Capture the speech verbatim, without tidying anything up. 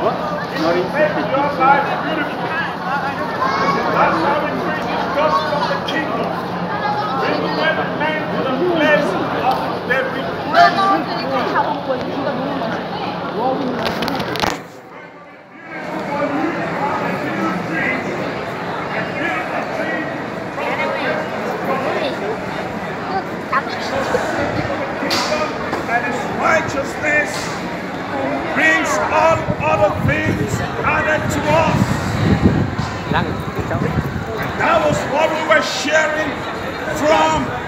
What? Not in Make your life beautiful. That's how we bring the gospel of the kingdom. Bringing every man to the place of their and his righteousness brings all other things added to us. And that was what we were sharing from